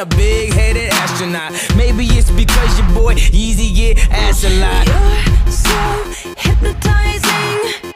a big-headed astronaut. Maybe it's because your boy Yeezy get ass a lot. You're so hypnotizing.